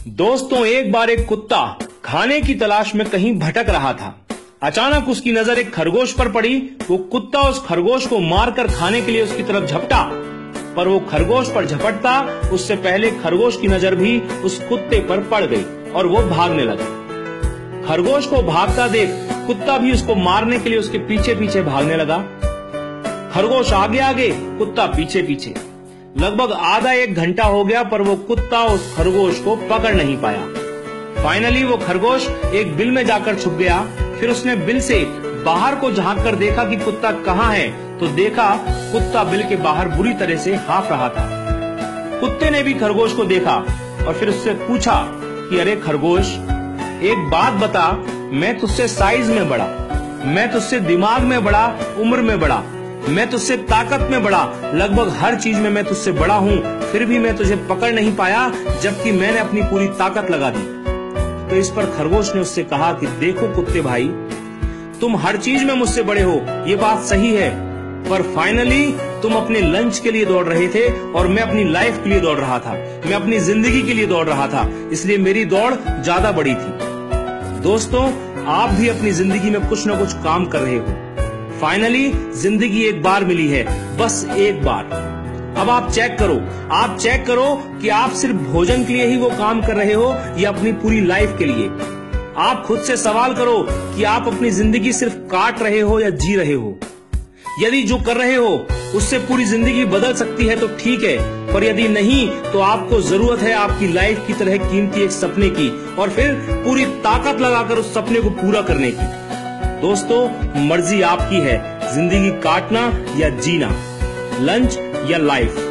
दोस्तों, एक बार एक कुत्ता खाने की तलाश में कहीं भटक रहा था। अचानक उसकी नजर एक खरगोश पर पड़ी। वो कुत्ता उस खरगोश को मारकर खाने के लिए उसकी तरफ झपटा, पर वो खरगोश पर झपटता उससे पहले खरगोश की नजर भी उस कुत्ते पर पड़ गई और वो भागने लगा। खरगोश को भागता देख कुत्ता भी उसको मारने के लिए उसके पीछे पीछे भागने लगा। खरगोश आगे आगे, कुत्ता पीछे पीछे। लगभग आधा एक घंटा हो गया, पर वो कुत्ता उस खरगोश को पकड़ नहीं पाया। फाइनली वो खरगोश एक बिल में जाकर छुप गया। फिर उसने बिल से बाहर को झांक कर देखा कि कुत्ता कहाँ है, तो देखा कुत्ता बिल के बाहर बुरी तरह से हाँफ रहा था। कुत्ते ने भी खरगोश को देखा और फिर उससे पूछा कि अरे खरगोश, एक बात बता, मैं तुझसे साइज में बड़ा, मैं तुझसे दिमाग में बड़ा, उम्र में बड़ा, मैं तुझसे ताकत में बड़ा, लगभग हर चीज में मैं तुझसे बड़ा हूं, फिर भी मैं तुझे पकड़ नहीं पाया, जबकि मैंने अपनी पूरी ताकत लगा दी। तो इस पर खरगोश ने उससे कहा कि देखो कुत्ते भाई, तुम हर चीज में मुझसे बड़े हो, ये बात सही है, पर फाइनली तुम अपने लंच के लिए दौड़ रहे थे और मैं अपनी लाइफ के लिए दौड़ रहा था, मैं अपनी जिंदगी के लिए दौड़ रहा था, इसलिए मेरी दौड़ ज्यादा बड़ी थी। दोस्तों, आप भी अपनी जिंदगी में कुछ न कुछ काम कर रहे हो। फाइनली जिंदगी एक बार मिली है, बस एक बार। अब आप चेक करो कि आप सिर्फ भोजन के लिए ही वो काम कर रहे हो या अपनी पूरी लाइफ के लिए। आप खुद से सवाल करो कि आप अपनी जिंदगी सिर्फ काट रहे हो या जी रहे हो। यदि जो कर रहे हो उससे पूरी जिंदगी बदल सकती है तो ठीक है, पर यदि नहीं तो आपको जरूरत है आपकी लाइफ की तरह कीमती एक सपने की, और फिर पूरी ताकत लगाकर उस सपने को पूरा करने की। दोस्तों, मर्जी आपकी है, जिंदगी काटना या जीना, लंच या लाइफ।